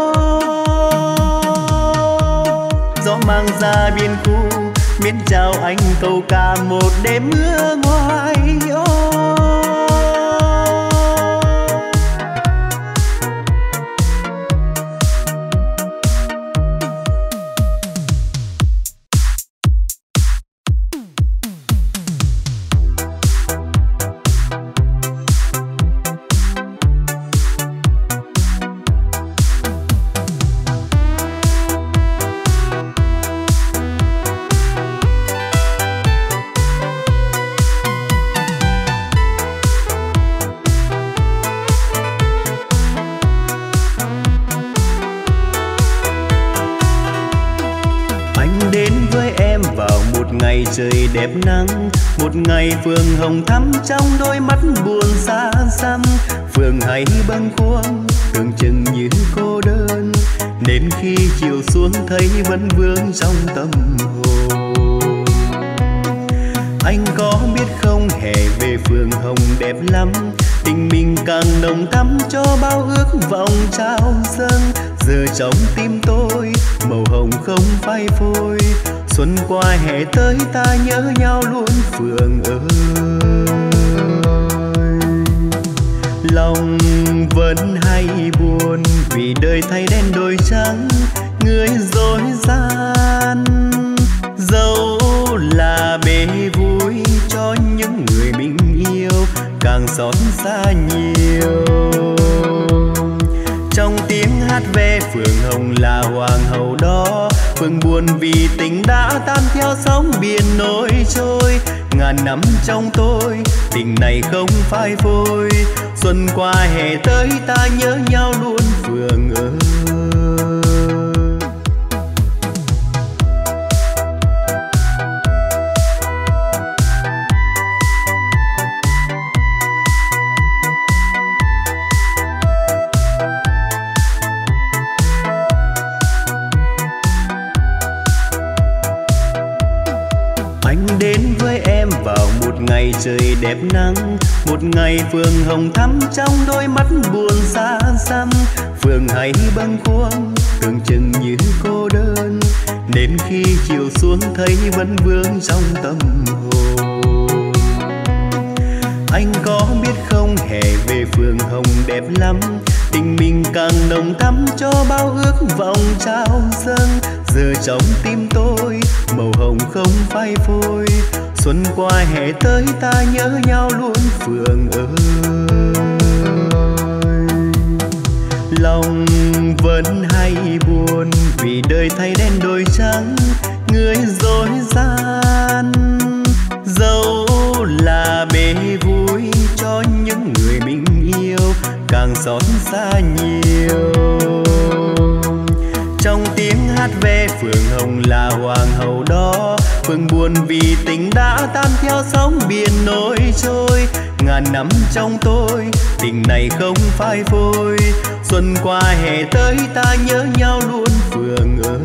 Gió mang ra biên khu miễn chào anh câu ca một đêm mưa ngoài ô. Ngày trời đẹp nắng, một ngày phường hồng thắm trong đôi mắt buồn xa xăm. Phường hay bâng khuâng tưởng chừng như cô đơn, đến khi chiều xuống thấy vẫn vương trong tâm hồn. Anh có biết không, hè về phường hồng đẹp lắm, tình mình càng nồng thắm cho bao ước vọng trao dâng. Giờ trong tim tôi màu hồng không phai phôi, xuân qua hè tới ta nhớ nhau luôn phường ơi. Lòng vẫn hay buồn vì đời thay đen đổi trắng, người dối gian. Dẫu là bể vui cho những người mình yêu, càng xót xa nhiều. Trong tiếng hát ve phường hồng là hoàng hậu đó, phường buồn vì tình đã tan theo sóng biển nổi trôi. Ngàn năm trong tôi tình này không phai phôi, xuân qua hè tới ta nhớ nhau luôn phường ơi. Ngày trời đẹp nắng, một ngày phường hồng thắm trong đôi mắt buồn xa xăm. Phường hay bâng khuâng tưởng chừng như cô đơn, đến khi chiều xuống thấy vẫn vương trong tâm hồn. Anh có biết không, hè về phường hồng đẹp lắm, tình mình càng nồng thắm cho bao ước vọng trao dâng. Giờ trong tim tôi màu hồng không phai phôi, xuân qua hè tới ta nhớ nhau luôn phường ơi. Lòng vẫn hay buồn vì đời thay đen đổi trắng, người dối gian. Dẫu là bể vui cho những người mình yêu, càng xót xa nhiều. Trong tiếng hát ve phường hồng là hoàng hậu đó, phường buồn vì tình đã tan theo sóng biển nổi trôi. Ngàn năm trong tôi tình này không phai phôi, xuân qua hè tới ta nhớ nhau luôn phường ơi.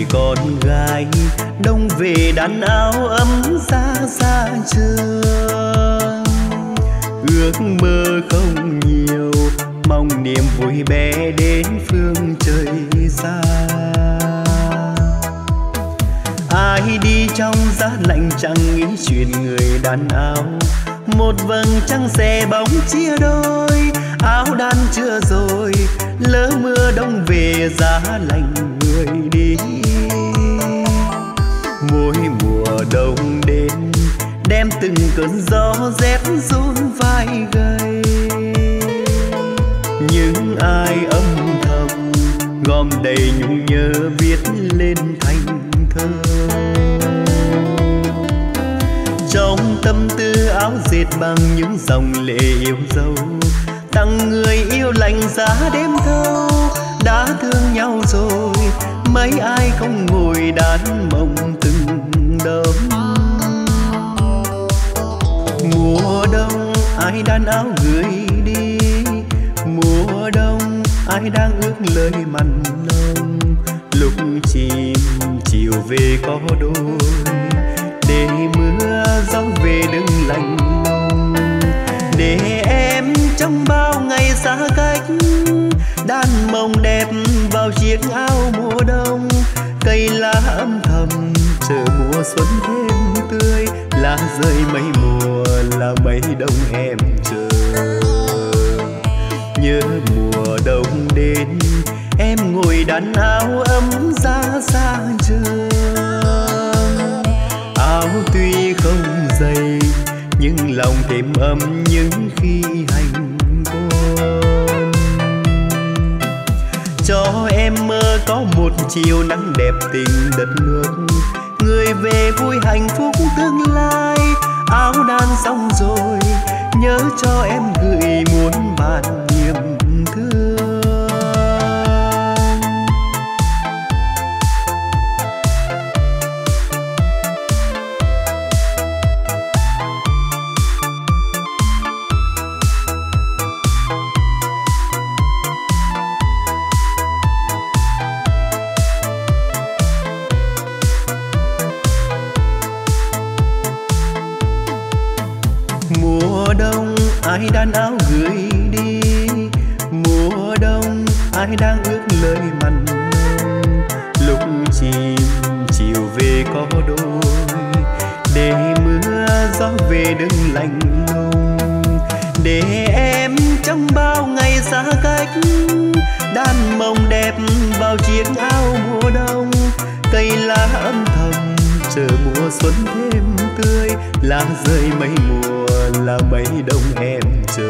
con gái đông về đan áo ấm xa xa trường. Ước mơ không nhiều, mong niềm vui bé đến phương trời xa. Ai đi trong giá lạnh chẳng nghĩ chuyện người đàn áo. Một vầng trăng xe bóng chia đôi, áo đan chưa rồi, lỡ mưa đông về giá lạnh người đi. Mỗi mùa đông đến đem từng cơn gió rét run vai gầy. Những ai âm thầm gom đầy nhung nhớ viết lên thành thơ. Trong tâm tư áo dệt bằng những dòng lệ yêu dấu, tặng người yêu lạnh giá đêm thâu. Đã thương nhau rồi, mấy ai không ngồi đàn mộng từng đêm. Mùa đông ai đan áo gửi đi, mùa đông ai đang ước lời mặn nồng. Lúc chim chiều về có đôi, để mưa gió về đừng lạnh lùng. Để em trong bao ngày xa cách đan mộng đẹp vào chiếc áo mùa đông. Cây lá âm thầm chờ mùa xuân thêm tươi, lá rơi mấy mùa là mấy đông em chờ. Nhớ mùa đông đến em ngồi đan áo ấm ra xa trường. Áo tuy không dày nhưng lòng thêm ấm những khi hành quân. Cho em mơ có một chiều nắng đẹp tình đất nước, người về vui hạnh phúc tương lai. Áo đan xong rồi nhớ cho em gửi muôn vàn niềm thương. Mùa đông ai đan áo gửi đi, mùa đông ai đang ước lời mặn nồng. Lúc chim chiều về có đôi, để mưa gió về đừng lạnh lùng. Để em trong bao ngày xa cách đan mộng đẹp vào chiếc áo mùa đông. Cây lá âm thầm chờ mùa xuân thêm tươi, lá rơi mấy mùa là mấy đông em chờ.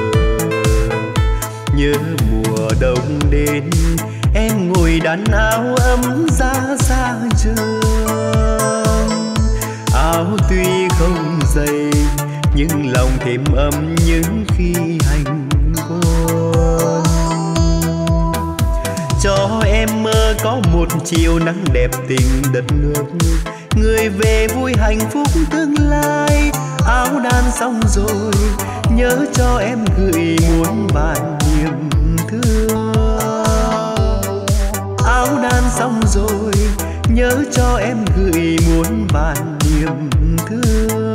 Nhớ mùa đông đến em ngồi đan áo ấm ra xa trường. Áo tuy không dày nhưng lòng thêm ấm những khi hành quân. Cho em mơ có một chiều nắng đẹp tình đất nước, người về vui hạnh phúc tương lai. Áo đan xong rồi nhớ cho em gửi muôn vàn niềm thương. Áo đan xong rồi nhớ cho em gửi muôn vàn niềm thương.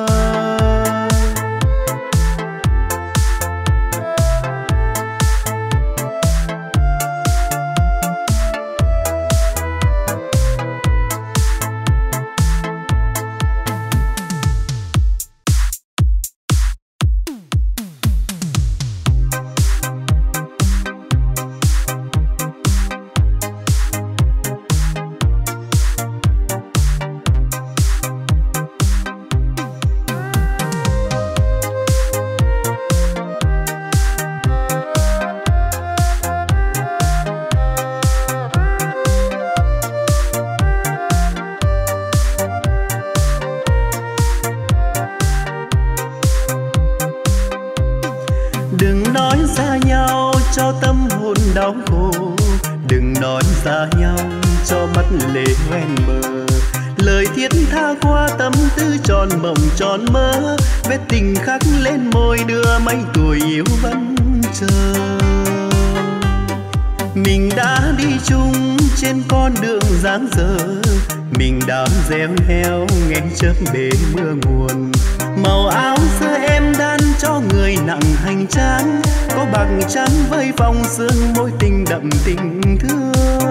Cho tâm hồn đau khổ, đừng nói xa nhau cho mắt lệ hoen mờ. Lời thiết tha qua tâm tư tròn mộng tròn mơ, vết tình khắc lên môi đưa mấy tuổi yêu vẫn chờ. Mình đã đi chung trên con đường dáng dở, mình đã gieo heo nghe chớp bể mưa nguồn. Màu áo xưa em đan cho người nặng hành trang, có bạc trắng với vòng sương môi tình đậm tình thương.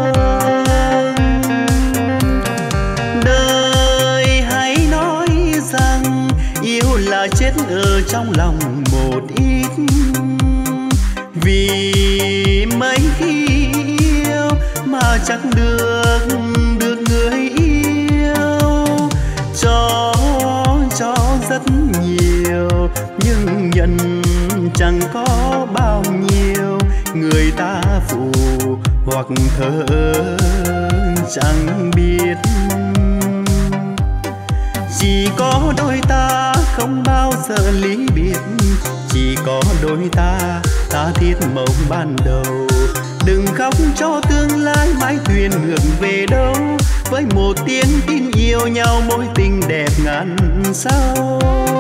Đời hãy nói rằng yêu là chết ở trong lòng một ít, vì mấy khi yêu mà chẳng được được người yêu. Cho cho rất nhiều nhưng nhận chẳng có bao nhiêu, người ta phụ hoặc thờ chẳng biết. Chỉ có đôi ta không bao giờ lý biệt, chỉ có đôi ta tha thiết mộng ban đầu. Đừng khóc cho tương lai mái thuyền ngược về đâu, với một tiếng tin yêu nhau mối tình đẹp ngàn sao.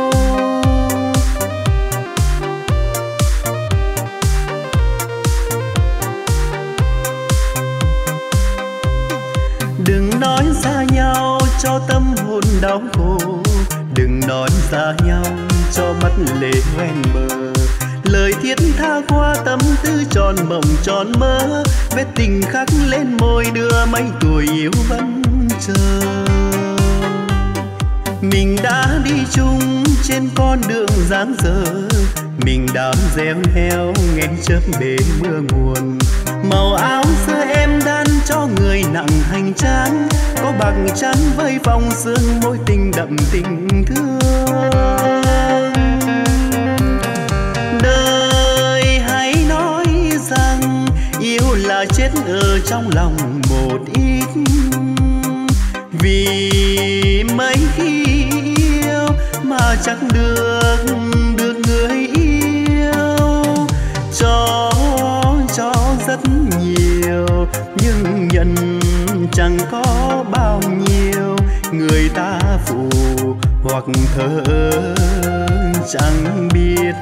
Đừng nói xa nhau cho tâm hồn đau khổ, đừng nói xa nhau cho mắt lệ hoen bờ. Lời thiết tha qua tâm tư tròn mộng tròn mơ, vết tình khắc lên môi đưa mấy tuổi yêu vẫn chờ. Mình đã đi chung trên con đường dáng dở, mình đã gieo heo nghe chớp bể mưa nguồn. Màu áo xưa em đan cho người nặng hành trang, có bạc trắng với vòng sương môi tình đậm tình thương. Đời hãy nói rằng yêu là chết ở trong lòng một ít, vì mấy khi yêu mà chẳng được được người yêu. Cho cho rất nhiều nhưng nhận chẳng có bao nhiêu, người ta phụ hoặc thờ chẳng biết.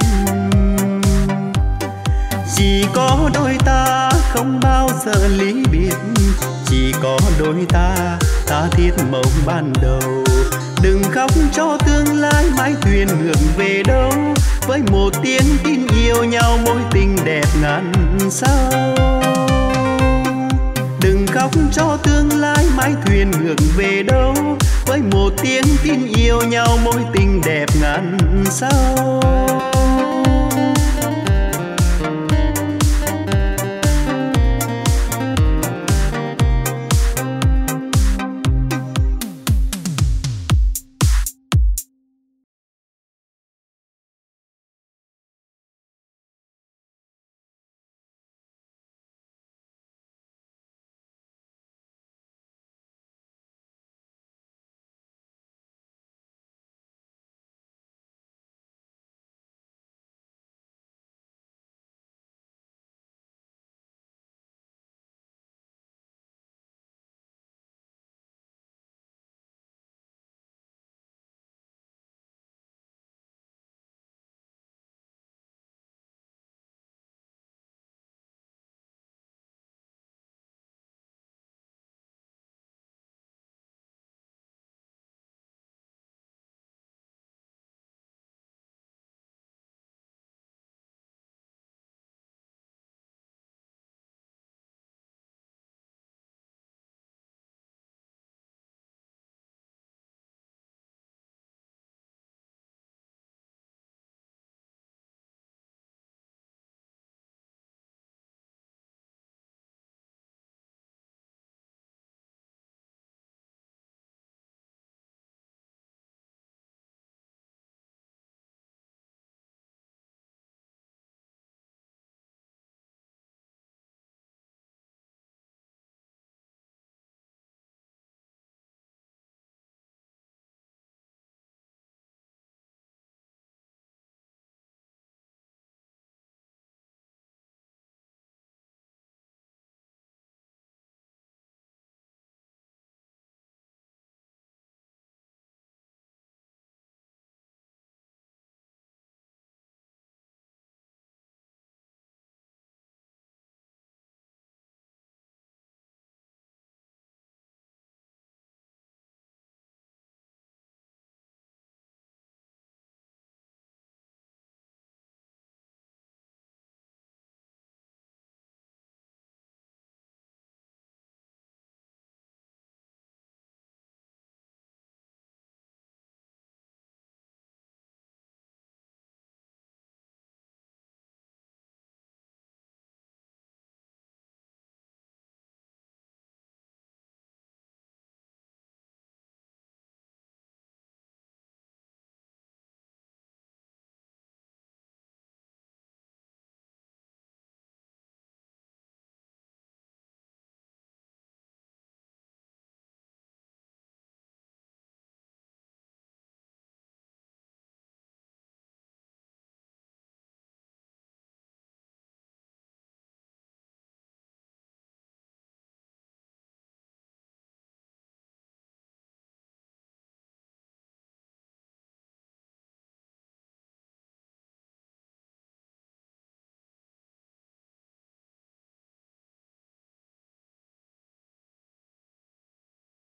Chỉ có đôi ta không bao giờ lý biệt, chỉ có đôi ta tha thiết mộng ban đầu. Đừng khóc cho tương lai mái thuyền ngược về đâu, với một tiếng tin yêu nhau mối tình đẹp ngàn sao. Đừng khóc cho tương lai mái thuyền ngược về đâu, với một tiếng tin yêu nhau mối tình đẹp ngàn sao.